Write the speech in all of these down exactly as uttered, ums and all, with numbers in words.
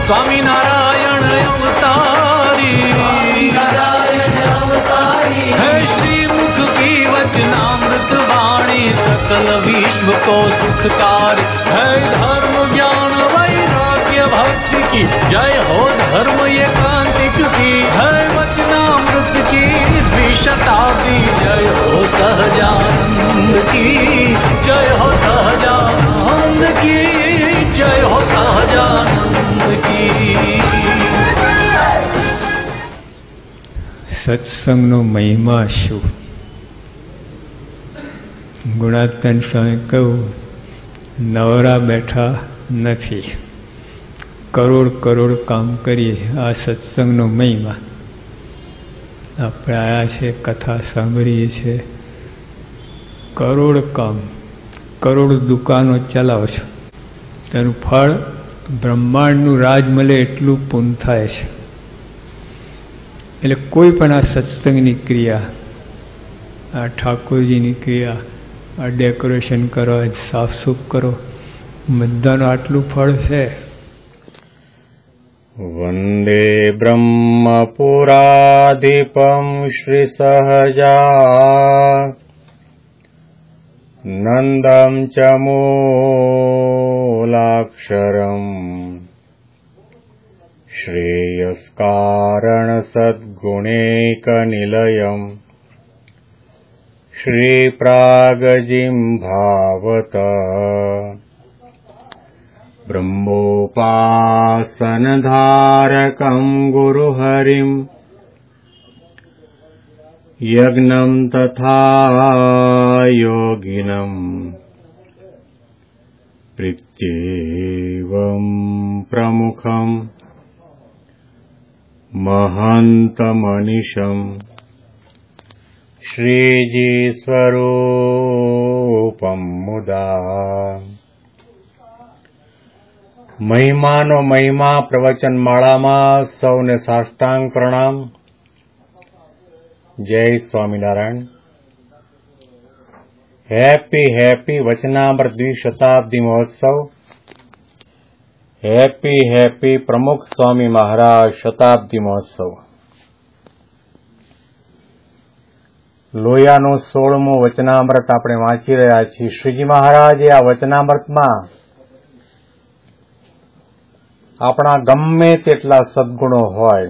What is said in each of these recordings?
स्वामीनारायण अवतारी, है श्रीमुख की वचनामृत वाणी, सकल विश्व को सुखकारी, है धर्म ज्ञान वैराग्य भक्ति की जय हो, धर्म एकांतिक की है वचनामृत की द्विशताब्दी, जय हो सहजानंद की, जय हो सहजानंद की, जय हो सहजानंद की। સત્સંગનો મહિમા શું? ગુણાત્મન સ્વામી કહ્યું, નવરા બેઠા નથી, કરોડ કરોડ કામ કરીએ છીએ. આ સત્સંગનો મહિમા. આપણે આવ્યા છે, કથા સાંભળીએ છીએ, કરોડ કામ, કરોડ દુકાનો ચલાવો છો, તેનું ફળ બ્રહ્માંડનું રાજ મળે એટલું પૂર્ણ થાય છે. એટલે કોઈ પણ આ સત્સંગની ક્રિયા, આ ઠાકોરજીની ક્રિયા, આ ડેકોરેશન કરો, સાફસૂફ કરો, બધાનું આટલું ફળ છે. વંદે બ્રહ્મપુરાધિપમ શ્રી સહજા નંદમ ચ મૂલાક્ષરમ શ્રેયસ્કારણ સદ્ગુણૈક નિલયમ શ્રી પ્રાગજીમ ભાવત બ્રહ્મોપાસન ધારકમ ગુરુહરિમ યજ્ઞમ તથા યોગિનમ પ્રીત્યેવમ પ્રમુખમ મહંતમનિશમ શ્રીજી સ્વરૂપમ મુદા. મહિમાનો મહિમા પ્રવચન માળામાં સૌને સાષ્ટાંગ પ્રણામ. જય સ્વામિનારાયણ. હેપી હેપી વચનામૃત દ્વિશતાબ્દી મહોત્સવ. હેપી હેપી પ્રમુખ સ્વામી મહારાજ શતાબ્દી મહોત્સવ. લોયાનું સોળમું વચનામૃત આપણે વાંચી રહ્યા છીએ. શ્રીજી મહારાજે આ વચનામૃતમાં આપણા ગમે તેટલા સદગુણો હોય,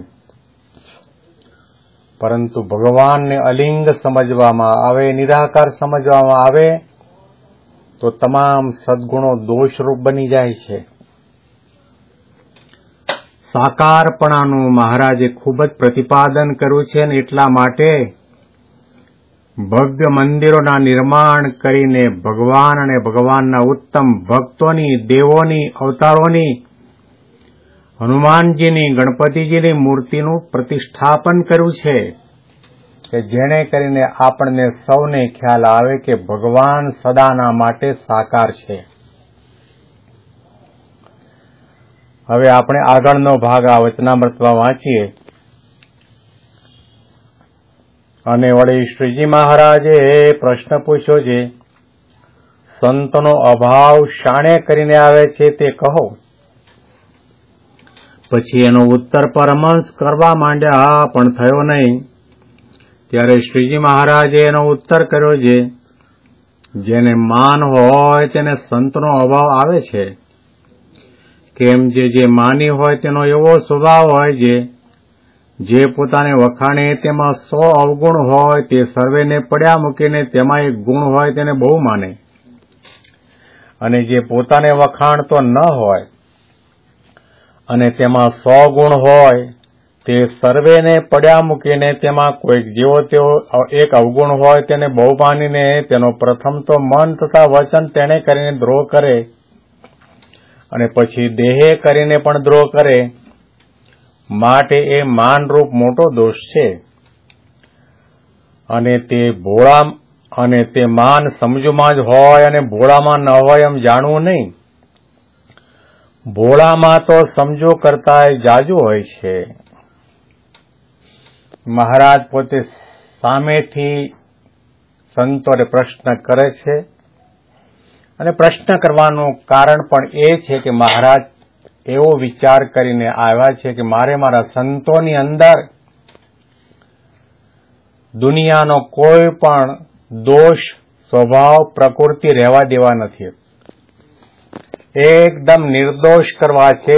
પરંતુ ભગવાનને અલિંગ સમજવામાં આવે, નિરાકાર સમજવામાં આવે તો તમામ સદગુણો દોષરૂપ બની જાય છે. સાકારપણાનું મહારાજે ખૂબ જ પ્રતિપાદન કર્યું છે, અને એટલા માટે ભવ્ય મંદિરોના નિર્માણ કરીને ભગવાન અને ભગવાનના ઉત્તમ ભક્તોની, દેવોની, અવતારોની, હનુમાનજીની, ગણપતિજીની મૂર્તિનું પ્રતિષ્ઠાપન કર્યું છે, કે જેને કરીને આપણને સૌને ખ્યાલ આવે કે ભગવાન સદાના માટે સાકાર છે. હવે આપણે આગળનો ભાગ આ વચનામૃતમાં વાંચીએ. અને વળી શ્રીજી મહારાજે પ્રશ્ન પૂછ્યો છે, સંતનો અભાવ શાણે કરીને આવે છે તે કહો. પછી એનો ઉત્તર પરમહંસ કરવા માંડ્યા, પણ થયો નહીં. ત્યારે શ્રીજી મહારાજે એનો ઉત્તર કર્યો છે, જેને માન હોય તેને સંતનો અભાવ આવે છે. કેમ જે જે માની હોય તેનો એવો સ્વભાવ હોય છે, જે પોતાને વખાણે તેમાં સો અવગુણ હોય, તે સર્વેને પડ્યા મૂકીને તેમાં એક ગુણ હોય તેને બહુ માને. અને જે પોતાને વખાણતો ન હોય અને તેમાં સો ગુણ હોય, તે સર્વેને પડ્યા મૂકીને તેમાં કોઈક જેવો તેવો એક અવગુણ હોય તેને બહુ માનીને તેનો પ્રથમ તો મન તથા વચન તેને કરીને દ્રોહ કરે, અને પછી દેહે કરીને પણ દ્રોહ કરે. માટે એ માનરૂપ મોટો દોષ છે. અને તે ભોળા અને તે માન સમજુમાં જ હોય અને ભોળામાં ન હોય એમ જાણવું નહીં. ભોળામાં તો સમજો કરતા જાજુ હોય છે. મહારાજ પોતે સામેથી સંતોને પ્રશ્ન કરે છે, અને પ્રશ્ન કરવાનું કારણ પણ એ છે કે મહારાજ એવો વિચાર કરીને આવ્યા છે કે મારે મારા સંતોની અંદર દુનિયાનો કોઈ પણ દોષ, સ્વભાવ, પ્રકૃતિ રહેવા દેવા નથી. એકદમ નિર્દોષ કરવા છે,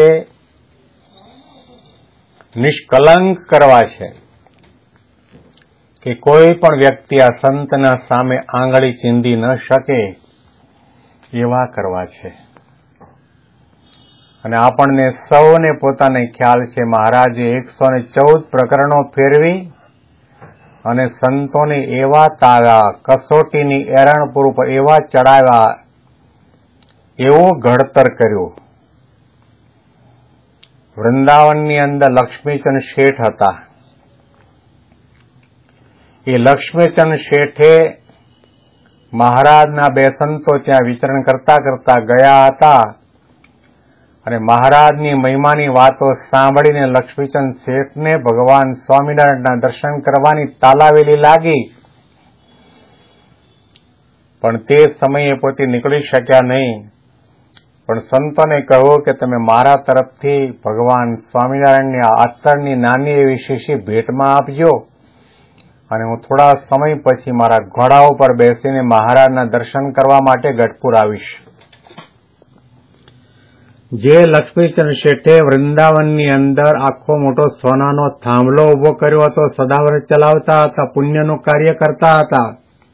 નિષ્કલંક કરવા છે કે કોઈ પણ વ્યક્તિ આ સંતના સામે આંગળી ચીંધી ન શકે એવા કરવા છે. અને આપણને સૌને પોતાને ખ્યાલ છે, મહારાજે એકસો ને ચૌદ પ્રકરણો ફેરવી અને સંતોને એવા તારા કસોટીની એરણપુર ઉપર એવા ચડાવ્યા, એવું ઘડતર કર્યું. વૃંદાવનની અંદર લક્ષ્મીચંદ શેઠ હતા. એ લક્ષ્મીચંદ શેઠે મહારાજના બે સંતો ત્યાં વિચરણ કરતા કરતા ગયા હતા અને મહારાજની મહિમાની વાતો સાંભળીને લક્ષ્મીચંદ શેઠને ભગવાન સ્વામિનારાયણના દર્શન કરવાની તાલાવેલી લાગી, પણ તે સમયે પોતે નીકળી શક્યા નહીં. પણ સંતોને કહ્યું કે તમે મારા તરફથી ભગવાન સ્વામિનારાયણની અત્તરની નાની એવી શીશી ભેટમાં આપજો અને હું થોડા સમય પછી મારા ઘોડા ઉપર બેસીને મહારાજના દર્શન કરવા માટે ગઢપુર આવીશ. જે લક્ષ્મીચંદ શેઠે વૃંદાવનની અંદર આખો મોટો સોનાનો થાંભલો ઉભો કર્યો હતો, સદાવ્રત ચલાવતા હતા, પુણ્યનું કાર્ય કરતા હતા.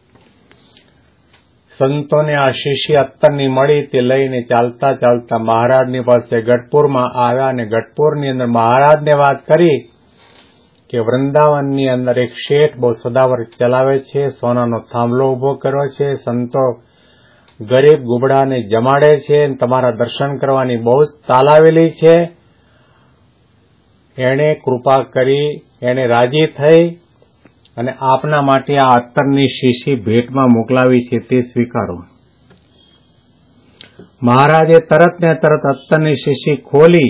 સંતોને આ શીશી અત્તરની મળી, તે લઈને ચાલતા ચાલતા મહારાજની પાસે ગઢપુરમાં આવ્યા અને ગઢપુરની અંદર મહારાજને વાત કરી કે વૃંદાવનની અંદર એક શેઠ બહુ સદાવ્રત ચલાવે છે, સોનાનો થાંભલો ઉભો કર્યો છે, સંતો ગરીબ ગુબડાને જમાડે છે, તમારા દર્શન કરવાની બહુ જ તાલાવેલી છે. એણે કૃપા કરી, એણે રાજી થઈ અને આપના માટે આ અત્તરની શીશી ભેટમાં મોકલાવી છે, તે સ્વીકારો. મહારાજે તરત ને તરત અત્તરની શીશી ખોલી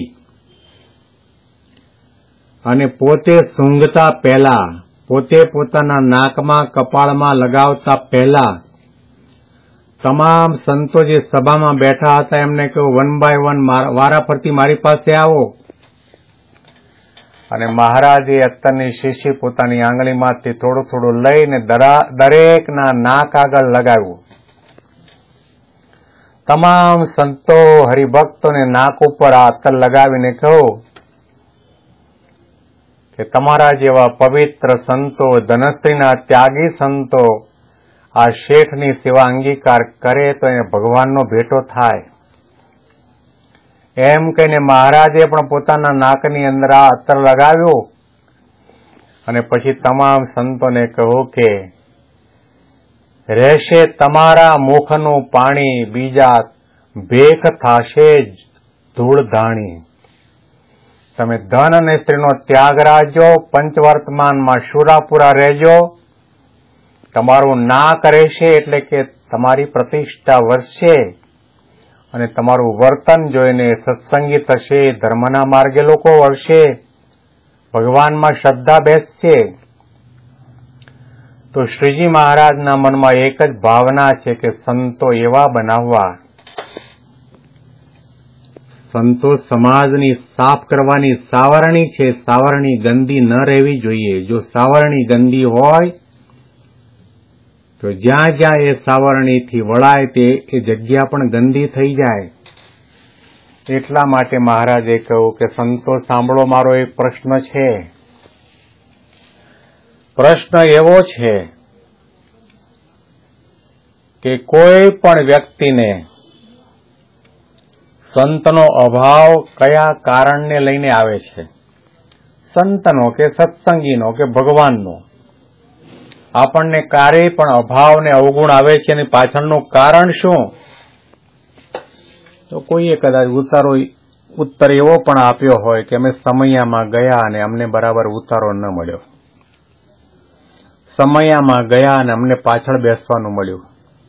અને પોતે સૂંઘતા પહેલા, પોતે પોતાના નાકમાં કપાળમાં લગાવતા પહેલા તમામ સંતો જે સભામાં બેઠા હતા એમને કહ્યું, વન બાય વન વારાફરતી મારી પાસે આવો. અને મહારાજે અત્તરની શીશી પોતાની આંગળીમાંથી થોડું થોડું લઈને દરેકના નાક આગળ લગાવ્યું. તમામ સંતો હરિભક્તોને નાક ઉપર આ અત્તર લગાવીને કહ્યું કે તમારા જેવા પવિત્ર સંતો, ધનશ્રીના ત્યાગી સંતો આ શેઠની સેવા અંગીકાર કરે તો એને ભગવાનનો ભેટો થાય. એમ કહીને મહારાજે પણ પોતાના નાકની અંદર આ અત્તર લગાવ્યું અને પછી તમામ સંતોને કહ્યું કે રહેશે તમારા મુખનું પાણી, બીજા ભેખ થાશે ધૂળધાણી. તમે ધન અને સ્ત્રીનો ત્યાગ રાખજો, પંચવર્તમાનમાં શુરાપુરા રહેજો, તમારું નાક રહેશે એટલે કે તમારી પ્રતિષ્ઠા વધશે અને તમારું વર્તન જોઈને સત્સંગી થશે, ધર્મના માર્ગે લોકો વળશે, ભગવાનમાં શ્રદ્ધા બેસશે. તો શ્રીજી મહારાજના મનમાં એક જ ભાવના છે કે સંતો એવા બનાવવા. સંતો સમાજની સાફ કરવાની સાવરણી છે, સાવરણી ગંદી ન રહેવી જોઈએ. જો સાવરણી ગંદી હોય તો જ્યાં જ્યાં એ સાવરણીથી વળાય તે એ જગ્યા પણ ગંદી થઈ જાય. એટલા માટે મહારાજે કહ્યું કે સંતો સાંભળો, મારો એક પ્રશ્ન છે. પ્રશ્ન એવો છે કે કોઈ પણ વ્યક્તિને સંતનો અભાવ કયા કારણને લઈને આવે છે? સંતનો કે સત્સંગીનો કે ભગવાનનો? આપણને ક્યારેય પણ અભાવ ને અવગુણ આવે છે અને પાછળનું કારણ શું? તો કોઈએ કદાચ ઉતારો ઉત્તર એવો પણ આપ્યો હોય કે અમે સમયામાં ગયા અને અમને બરાબર ઉતારો ન મળ્યો, સમયામાં ગયા અને અમને પાછળ બેસવાનું મળ્યું,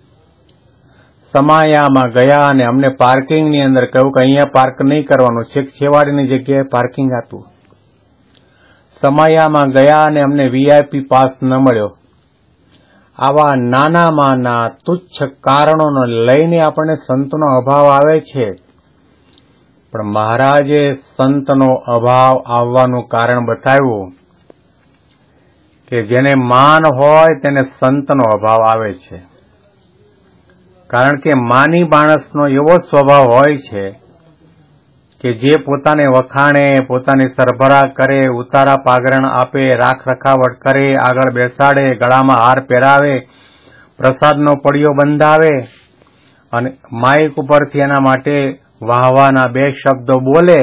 સમયામાં ગયા અને અમને પાર્કિંગની અંદર કહ્યું કે અહીંયા પાર્ક નહીં કરવાનું, છેક છેવાડીની જગ્યાએ પાર્કિંગ આપ્યું, સમયામાં ગયા અને અમને વીઆઈપી પાસ ન મળ્યો. આવા નાનામાં ના તુચ્છ કારણોને લઈને આપણને સંતનો અભાવ આવે છે. પણ મહારાજે સંતનો અભાવ આવવાનું કારણ બતાવ્યું કે જેને માન હોય તેને સંતનો અભાવ આવે છે. કારણ કે માની માણસનો એવો સ્વભાવ હોય છે કે જે પોતાને વખાણે, પોતાની સરભરા કરે, ઉતારા પાગરણ આપે, રાખ રખાવટ કરે, આગળ બેસાડે, ગળામાં હાર પહેરાવે, પ્રસાદનો પડિયો બંધાવે અને માઇક ઉપરથી એના માટે વાહવાના બે શબ્દો બોલે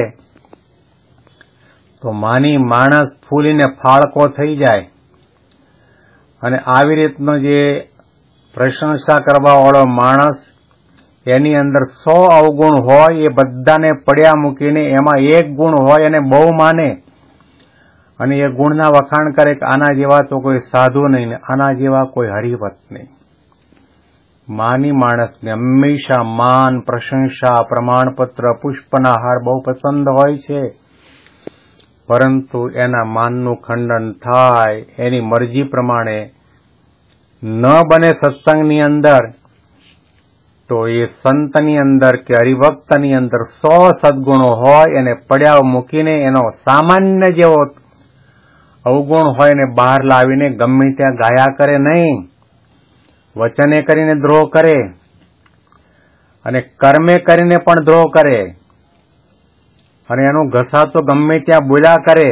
તો માની માણસ ફૂલીને ફાળકો થઈ જાય. અને આવી રીતનો જે પ્રશંસા કરવા વાળો માણસ એની અંદર સો અવગુણ હોય એ બધાને પડ્યા મૂકીને એમાં એક ગુણ હોય એને બહુ માને અને એ ગુણના વખાણ કરે કે આના જેવા તો કોઈ સાધુ નહીં ને આના જેવા કોઈ હરિભક્ત નહીં. માની માણસને હંમેશા માન, પ્રશંસા, પ્રમાણપત્ર, પુષ્પના હાર બહુ પસંદ હોય છે. પરંતુ એના માનનું ખંડન થાય, એની મરજી પ્રમાણે ન બને સત્સંગની અંદર તો એ સંતની અંદર કે હરિભક્તની અંદર સો સદગુણો હોય એને પડ્યા મૂકીને એનો સામાન્ય જેવો અવગુણ હોય એને બહાર લાવીને ગમે ત્યાં ગાયા કરે નહીં. વચને કરીને દ્રોહ કરે અને કર્મે કરીને પણ દ્રોહ કરે અને એનું ઘસા તો ગમે ત્યાં બોલ્યા કરે.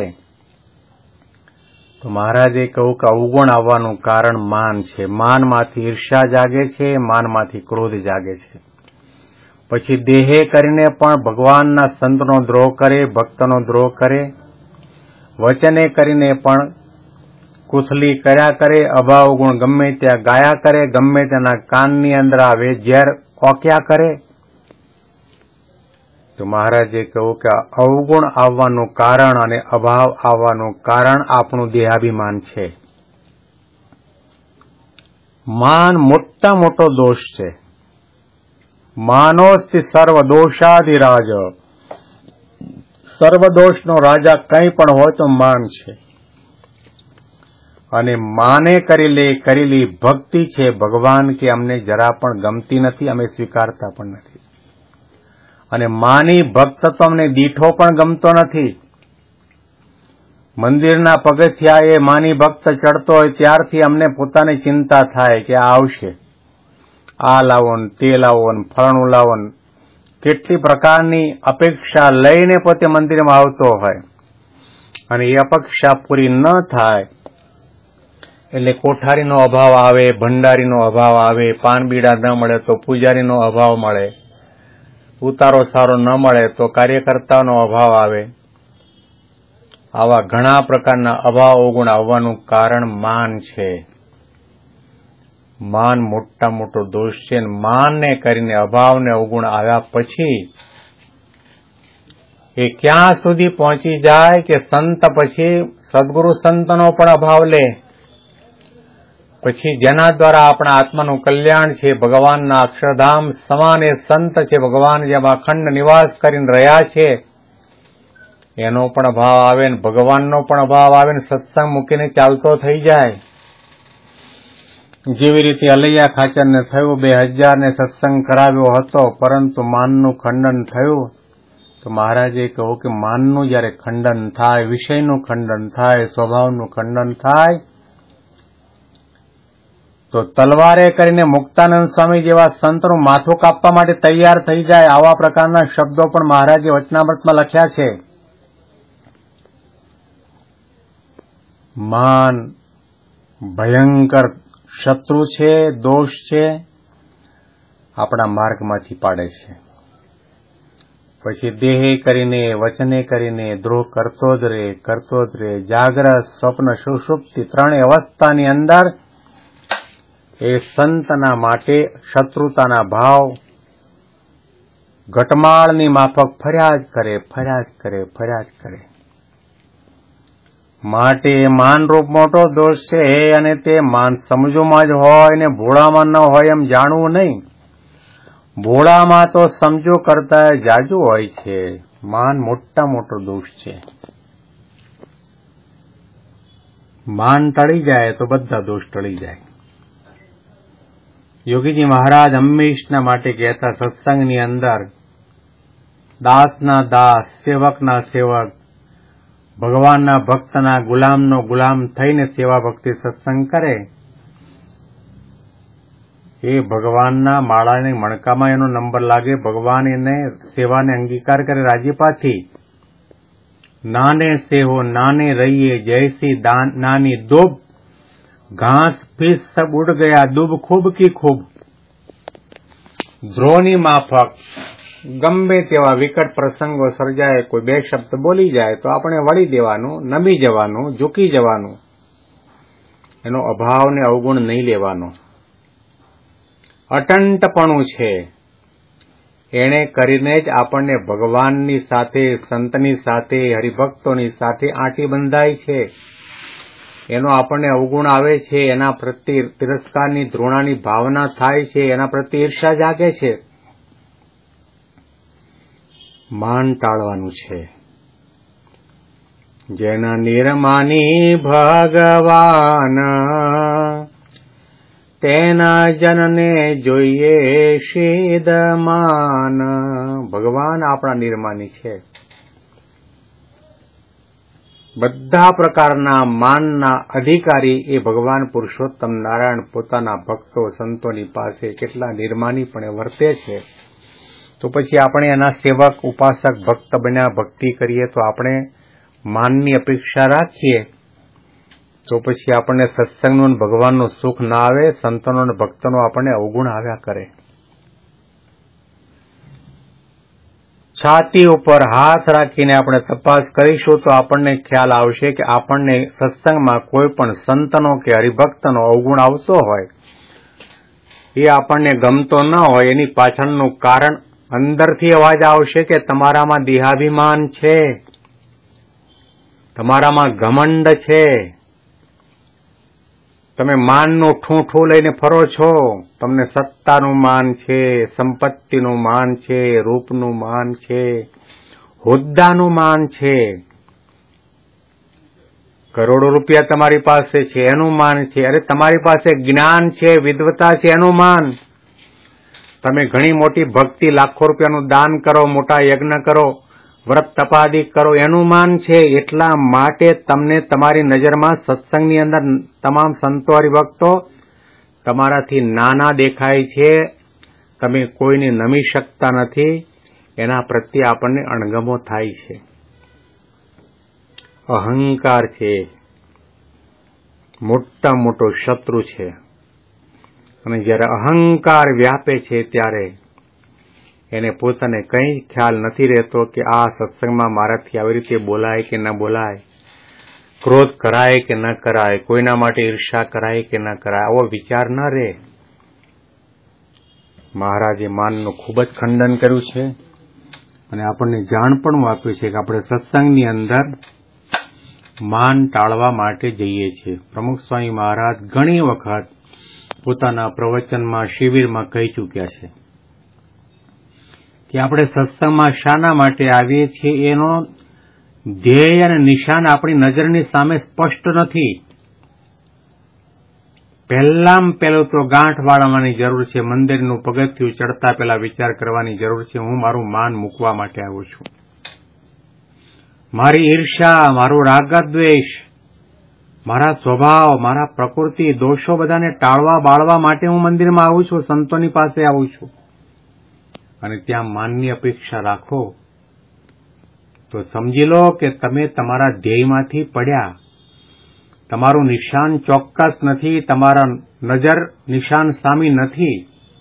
તો મહારાજે કહ્યું કે અવગુણ આવવાનું કારણ માન છે. માનમાંથી ઈર્ષ્યા જાગે છે, માનમાંથી ક્રોધ જાગે છે. પછી દેહે કરીને પણ ભગવાનના સંતનો દ્રોહ કરે, ભક્તનો દ્રોહ કરે. વચને કરીને પણ કુથલી કર્યા કરે, અભાવ ગુણ ગમે ત્યાં ગાયા કરે, ગમે તેના કાનની અંદર આવે ઝેર ઓક્યા કરે. તો મહારાજે કહ્યું કે અવગુણ આવવાનું કારણ અને અભાવ આવવાનું કારણ આપણું દેહાભિમાન છે. માન મોટા મોટો દોષ છે. માનોસ્તિ સર્વ દોષાધિરાજ. સર્વ દોષનો રાજા કંઈ પણ હોય તો માન છે. અને માને કરેલી કરેલી ભક્તિ છે ભગવાન કે અમને જરા પણ ગમતી નથી, અમે સ્વીકારતા પણ નથી. અને માની ભક્ત તો અમને દીઠો પણ ગમતો નથી. મંદિરના પગથિયા એ માની ભક્ત ચડતો હોય ત્યારથી અમને પોતાની ચિંતા થાય કે આ આવશે, આ લાવો ને તે લાવો ને ફળનું લાવો ને, કેટલી પ્રકારની અપેક્ષા લઈને પોતે મંદિરમાં આવતો હોય અને એ અપેક્ષા પૂરી ન થાય એટલે કોઠારીનો અભાવ આવે, ભંડારીનો અભાવ આવે, પાનબીડા ન મળે તો પૂજારીનો અભાવ મળે, ઉતારો સારો ન મળે તો કાર્યકર્તાનો અભાવ આવે. આવા ઘણા પ્રકારના અભાવ અવગુણ આવવાનું કારણ માન છે. માન મોટા મોટો દોષ છે. માનને કરીને અભાવને અવગુણ આવ્યા પછી એ ક્યાં સુધી પહોંચી જાય કે સંત પછી સદગુરુ સંતનો પણ અભાવ લે. પછી જેના દ્વારા આપણા આત્માનું કલ્યાણ છે, ભગવાનના અક્ષરધામ સમાન એ સંત છે, ભગવાન જેમાં અખંડ નિવાસ કરીને રહ્યા છે, એનો પણ અભાવ આવે ને ભગવાનનો પણ અભાવ આવે ને સત્સંગ મૂકીને ચાલતો થઈ જાય. જેવી રીતે અલૈયા ખાચરને થયું, બે હજાર ને સત્સંગ કરાવ્યો હતો પરંતુ માનનું ખંડન થયું. તો મહારાજે કહ્યું કે માનનું જયારે ખંડન થાય, વિષયનું ખંડન થાય, સ્વભાવનું ખંડન થાય તો તલવારે કરીને મુક્તાનંદ સ્વામી જેવા સંતનું માથું કાપવા માટે તૈયાર થઈ જાય. આવા પ્રકારના શબ્દો પણ મહારાજે વચનામૃતમાં લખ્યા છે. માન ભયંકર શત્રુ છે, દોષ છે, આપણા માર્ગમાંથી પાડે છે. પછી દેહે કરીને, વચને કરીને દ્રોહ કરતો જ રહે, કરતો જ રહે. જાગ્રત, સ્વપ્ન, સુષુપ્તિ ત્રણેય અવસ્થાની અંદર એ સંતના માટે શત્રુતાના ભાવ ઘટમાળની માફક ફર્યા જ કરે, ફર્યા જ કરે, ફર્યા જ કરે. માટે માનરૂપ મોટો દોષ છે અને તે માન સમજોમાં જ હોય ને ભોળામાં ન હોય એમ જાણવું નહીં. ભોળામાં તો સમજો કરતા જાજુ હોય છે. માન મોટા મોટો દોષ છે. માન ટળી જાય તો બધા દોષ ટળી જાય. યોગીજી મહારાજ હંમેશના માટે કહેતા સત્સંગની અંદર દાસના દાસ, સેવકના સેવક, ભગવાનના ભક્તના ગુલામનો ગુલામ થઈને સેવા ભક્તિ સત્સંગ કરે, એ ભગવાનના માળાની મણકામાં એનો નંબર લાગે. ભગવાન એને સેવાને અંગીકાર કરે રાજીપાથી. નાને સેહો નાને રહીએ જૈસી નાની દુબ, ઘાસ ફીસ સબ ઉડ ગયા દુબ ખૂબ કી ખૂબ. ધ્રોની માફક ગમે તેવા વિકટ પ્રસંગો સર્જાય, કોઈ બે શબ્દ બોલી જાય તો આપણે વળી દેવાનું, નમી જવાનું, ઝૂકી જવાનું. એનો અભાવને અવગુણ નહીં લેવાનો. અટંટપણું છે એને કરીને જ આપણને ભગવાનની સાથે, સંતની સાથે, હરિભક્તોની સાથે આંટી બંધાય છે. એનો આપણને અવગુણ આવે છે, એના પ્રત્યે તિરસ્કારની, દ્રોણાની ભાવના થાય છે, એના પ્રત્યે ઈર્ષા જાગે છે. માન ટાળવાનું છે. જેના નિર્માની ભગવાન, તેના જનને જોઈએ શીદમાન. ભગવાન આપણા નિર્માની છે. બધા પ્રકારના માનના અધિકારી એ ભગવાન પુરુષોત્તમ નારાયણ પોતાના ભક્તો સંતોની પાસે કેટલા નિર્માનીપણે વર્તે છે. તો પછી આપણે એના સેવક, ઉપાસક, ભક્ત બન્યા, ભક્તિ કરીએ તો આપણે માનની અપેક્ષા રાખીએ તો પછી આપણને સત્સંગનું ભગવાનનું સુખ ના આવે, સંતોનો અને ભક્તોનો આપણને અવગુણ આવ્યા કરે. છાતી ઉપર હાથ રાખીને આપણે તપાસ કરીશું તો આપણને ખ્યાલ આવશે કે આપણને સત્સંગમાં કોઈ પણ સંતનો કે હરિભક્તનો અવગુણ આવતો હોય, એ આપણને ગમતો ન હોય, એની પાછળનું કારણ અંદરથી અવાજ આવશે કે તમારામાં દેહાભિમાન છે, તમારામાં ઘમંડ છે, તમે માનનું ઠૂંઠું લઈને ફરો છો, તમને સત્તાનું માન છે, સંપત્તિનું માન છે, રૂપનું માન છે, હોદ્દાનું માન છે, કરોડો રૂપિયા તમારી પાસે છે એનું માન છે. અરે તમારી પાસે જ્ઞાન છે, વિદ્વતા છે એનું માન. તમે ઘણી મોટી ભક્તિ, લાખો રૂપિયાનું દાન કરો, મોટા યજ્ઞ કરો, વ્રત તપાદિક કરો એનું માન છે. એટલા માટે તમને તમારી નજરમાં સત્સંગની અંદર તમામ સંતો હરિભક્તો તમારાથી નાના દેખાય છે, તમે કોઈને નમી શકતા નથી, એના પ્રત્યે આપણને અણગમો થાય છે. અહંકાર છે મોટા મોટો શત્રુ છે. અને જ્યારે અહંકાર વ્યાપે છે ત્યારે એને પોતાને કંઈ ખ્યાલ નથી રહેતો કે આ સત્સંગમાં મારાથી આવી રીતે બોલાય કે ન બોલાય, ક્રોધ કરાય કે ન કરાય, કોઈના માટે ઈર્ષા કરાય કે ન કરાય, આવો વિચાર ન રહે. મહારાજે માનનું ખૂબ જ ખંડન કર્યું છે અને આપણને જાણપણું આપ્યું છે કે આપણે સત્સંગની અંદર માન ટાળવા માટે જઈએ છીએ. પ્રમુખ સ્વામી મહારાજ ઘણી વખત પોતાના પ્રવચનમાં, શિબિરમાં કહી ચૂક્યા છે કે આપણે સત્સંગમાં શાના માટે આવીએ છીએ એનો ધ્યેય અને નિશાન આપણી નજરની સામે સ્પષ્ટ નથી. પહેલામાં પહેલું તો ગાંઠ વાળવાની જરૂર છે. મંદિરનું પગથિયું ચડતા પહેલા વિચાર કરવાની જરૂર છે, હું મારું માન મૂકવા માટે આવ્યો છું. મારી ઈર્ષા, મારું રાગદ્વેષ, મારા સ્વભાવ, મારા પ્રકૃતિ દોષો બધાને ટાળવા બાળવા માટે હું મંદિરમાં આવું છું, સંતોની પાસે આવું છું. અને ત્યાં માનની અપેક્ષા રાખો તો સમજી લો કે તમે તમારા ધ્યેયમાંથી પડ્યા. તમારું નિશાન ચોક્કસ નથી, તમારા નજર નિશાન સામી નથી.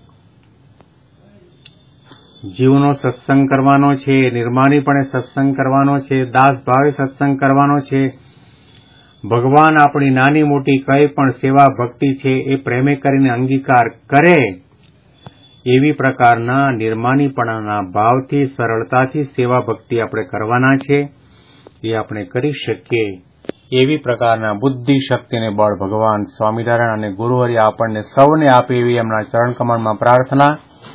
જીવનો સત્સંગ કરવાનો છે, નિર્માણીપણે સત્સંગ કરવાનો છે, દાસ ભાવે સત્સંગ કરવાનો છે. ભગવાન આપણી નાની મોટી કંઈ પણ સેવા ભક્તિ છે એ પ્રેમે કરીને અંગીકાર કરે એવી પ્રકારના નિર્માણીપણાના ભાવથી, સરળતાથી સેવા ભક્તિ આપણે કરવાના છે. એ આપણે કરી શકીએ એવી પ્રકારના બુદ્ધિ શક્તિને બળ ભગવાન સ્વામિનારાયણ અને ગુરુહરિ આપણને સૌને આપે એવી એમના ચરણ કમળમાં પ્રાર્થના.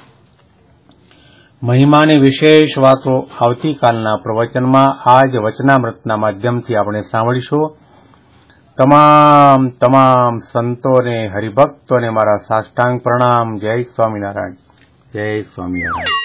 મહિમાની વિશેષ વાતો આવતીકાલના પ્રવચનમાં આજ વચનામૃતના માધ્યમથી આપણે સાંભળીશું. તમામ તમામ સંતોને, હરિભક્તોને મારા સાષ્ટાંગ પ્રણામ. જય સ્વામિનારાયણ, જય સ્વામિનારાયણ.